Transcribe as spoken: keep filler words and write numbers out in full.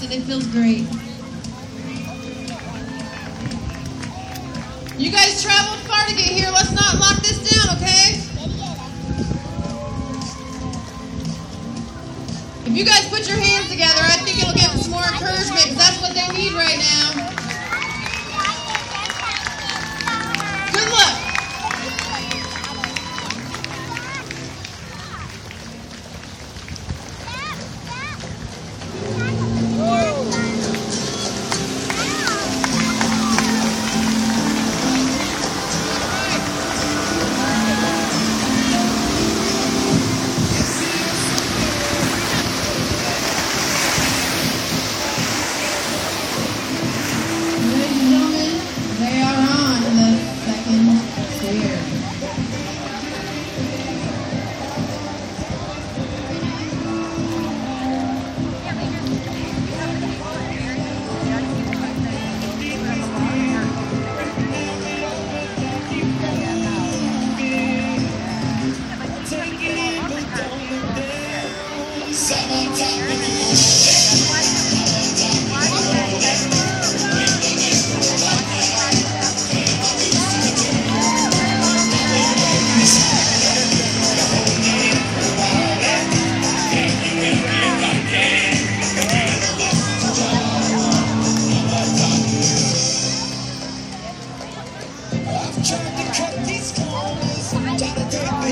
great. It feels great. You guys traveled far to get here. Let's not lock this down, okay? If you guys put your hands together,